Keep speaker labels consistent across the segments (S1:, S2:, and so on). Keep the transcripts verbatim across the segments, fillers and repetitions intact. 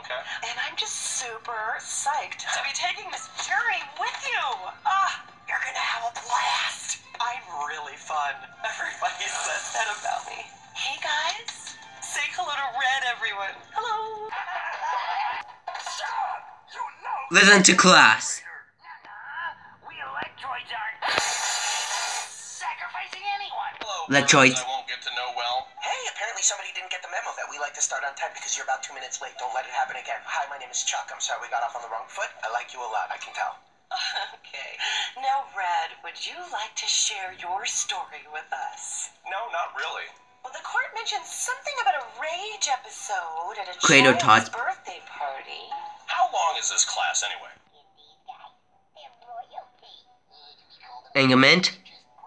S1: Okay.
S2: And I'm just super psyched to be taking this journey with you. Ah, you're gonna have a blast. I'm really fun. Everybody says that about me. Hey guys, say hello to Red, everyone. Hello.
S3: You know
S4: Listen to class.
S3: we electroids aren't sacrificing anyone.
S1: Hello,
S4: Electroids.
S1: I won't get to know well.
S5: Hey, apparently somebody didn't get the memo that we like to start on time because you're about two minutes late. Don't let it happen again. Hi, my name is Chuck. I'm sorry we got off on the wrong foot. I like you a lot, I can tell.
S2: Okay. Now, Red, would you like to share your story with us?
S1: No, not really.
S2: Well, the court mentioned something about a rage episode at a
S4: Cradle
S2: child's
S4: tot.
S2: birthday party.
S1: How long is this class anyway?
S4: Engagement.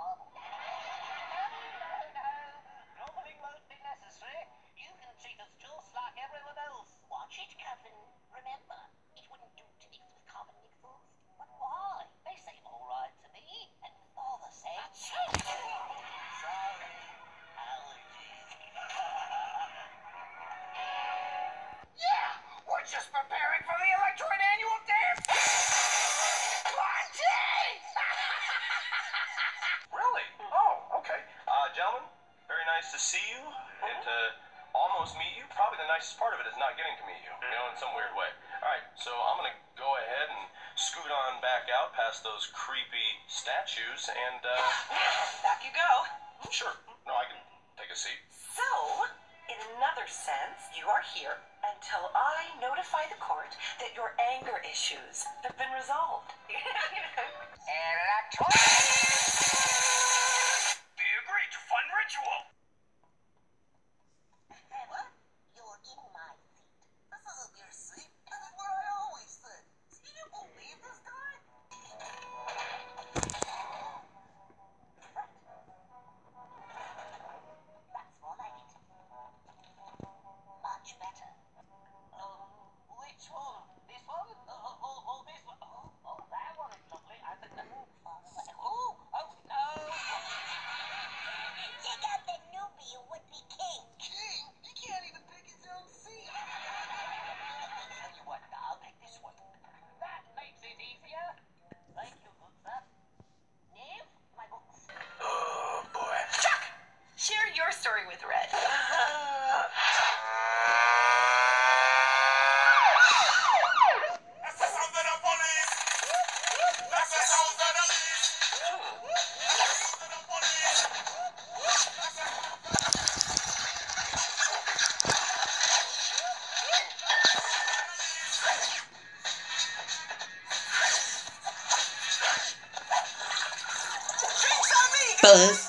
S3: We're just preparing for the Electroid annual dance party!
S1: Really? Oh, okay. Uh, gentlemen, very nice to see you and to almost meet you. Probably the nicest part of it is not getting to meet you, you know, in some weird way. All right, so I'm going to go ahead and scoot on back out past those creepy statues and, uh...
S2: Back you go.
S1: Sure. No, I can take a seat.
S2: So, in another sense, you are here until I notify the court that your anger issues have been resolved.
S3: Electroid! We agree to fun ritual!
S6: What? You're in my seat. This isn't your seat. This is where I always sit. Can you believe this guy? That's more like it. Much better. Um, which one? This one? Oh, oh, oh, this one. Oh, oh, that one is lovely. I think that. Oh, oh, no. Check out the newbie who would be king. King? He can't even pick his own seat. Tell you what, I'll take this one. That makes it easier. Thank you, good sir. Name? My books.
S5: Oh, boy.
S2: Chuck, share your story with Red.
S4: Buzz.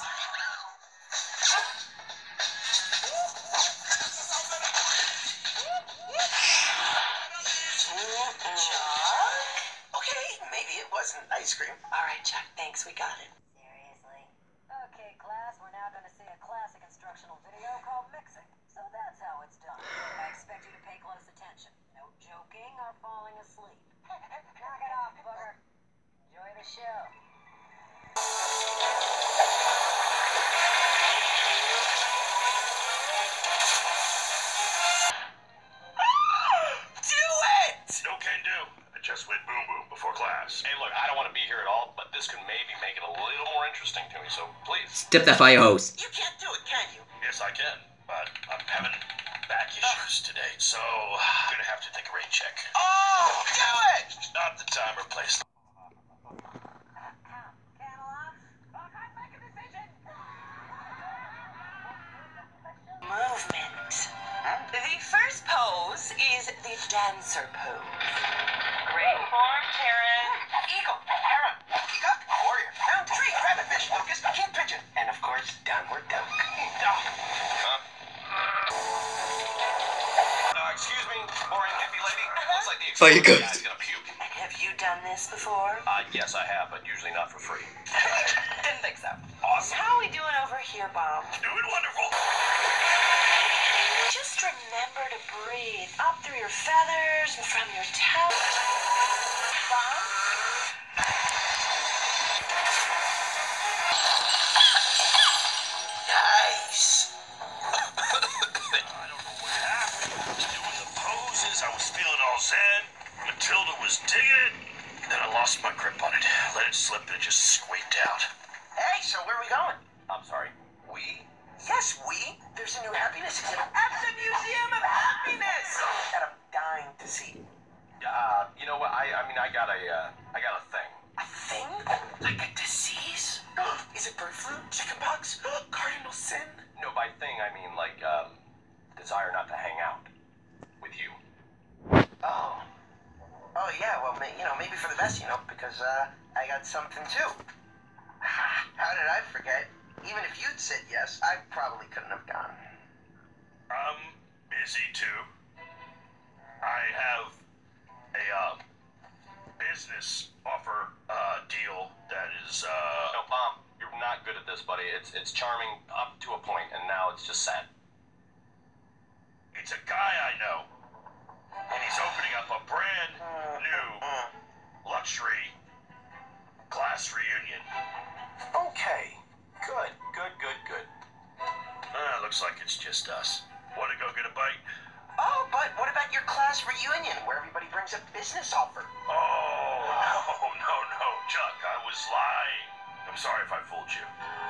S5: Okay, maybe it wasn't ice cream.
S2: All right, Chuck, thanks. We got it.
S6: Seriously? Okay, class, we're now going to see a classic instructional video called Mixing. So that's how it's done. I expect you to pay close attention. No joking or falling asleep. Knock it off, booger. Enjoy the show.
S2: Do it!
S3: No can do. I just went boom boom before class.
S1: Hey, look, I don't want to be here at all, but this could maybe make it a little more interesting to me, so please.
S4: Step the fire hose.
S5: You can't do it, can you?
S3: Yes, I can, but I'm having back issues today, so I'm gonna have to take a rain check.
S5: Oh, do it!
S3: Not the time or place.
S2: Movement. The first pose is the dancer pose. Great form, Taryn.
S5: Eagle, heron, peacock, warrior, down tree, rabbit fish, locust, kid pigeon, and of course, downward dog.
S1: Huh? Uh, excuse me, boring hippie lady. Looks like the
S4: Fire
S1: exploding
S4: ghost.
S1: guy's gonna puke.
S2: Have you done this before?
S1: Uh, yes, I have, but usually not for free.
S2: Didn't think so.
S1: Awesome.
S2: How are we doing over here, Bob?
S3: Doing wonderful.
S2: Just remember to breathe up through your feathers and from your tail. Bob?
S5: Nice.
S3: I don't know what happened. I was doing the poses. I was feeling lost my grip on it. Let it slip and it just squeaked out.
S5: Hey, so where are we going?
S1: I'm sorry. We?
S5: Yes, we. There's a new happiness exhibit at the Museum of Happiness that I'm dying to see.
S1: Uh, you know what? I, I mean, I got a, uh, I got a thing.
S5: A thing? Like a disease? Is it bird flu? Chickenpox? Cardinal sin?
S1: No, by thing I mean like, um, desire not to hang out with you.
S5: Oh. Oh, yeah, well, may, you know, maybe for the best, you know, because, uh, I got something too. How did I forget? Even if you'd said yes, I probably couldn't have gone.
S3: I'm busy too. I have a, uh, business offer, uh, deal that is, uh...
S1: No, Mom, you're not good at this, buddy. It's, it's charming up to a point, and now it's just sad.
S3: It's a guy I know. And he's opening up a brand new luxury class reunion.
S1: Okay. Good, good, good, good.
S3: Uh, looks like it's just us. Want to go get a bite?
S5: Oh, but what about your class reunion where everybody brings a business offer?
S3: Oh, no, no, no, Chuck, I was lying. I'm sorry if I fooled you.